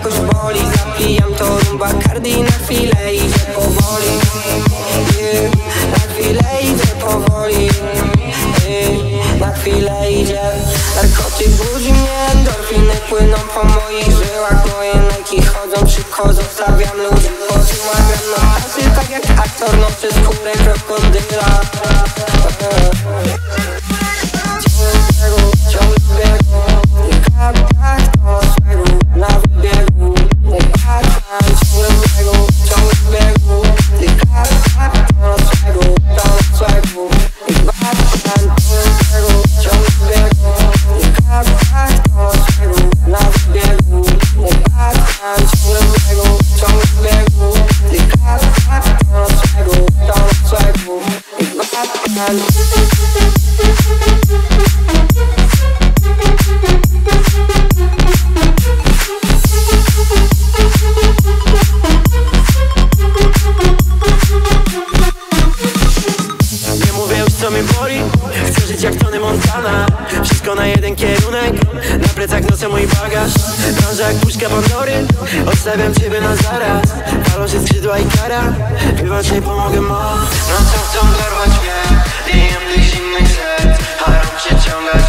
jakoś boli. Zapijam to rumba Cardi, na chwilę idzie powoli. Na chwilę idzie powoli. Na chwilę idzie. Narkotyk budzi mnie, endorfiny płyną po moich żyłach. Moje Nike chodzą, przychodzą, stawiam ludzi. Posyłam na pasy, tak jak aktor, no przez skórę krokodyla. Ciągle biegu, nie kapkach, to swego na wybiegu. Nie patrzam, ciągle biegu, nie kapkach, to swego, to swego. Nie patrzam, ciągle biegu, nie kapkach, to swego na wybiegu. Nie patrzam, ciągle biegu, nie kapkach, to swego, to swego. Nie patrzam. Co mnie boli? Chcę żyć jak Tony Montana. Wszystko na jeden kierunek. Na plecach noszę mój bagaż. Drążę jak puszka Pandory. Odstawiam ciebie na zaraz. Palą się skrzydła i kara. Wybacz, nie pomogę mo. Nocą chcą dorwać mnie. Lijem tych zimnych serc. Harem się ciąga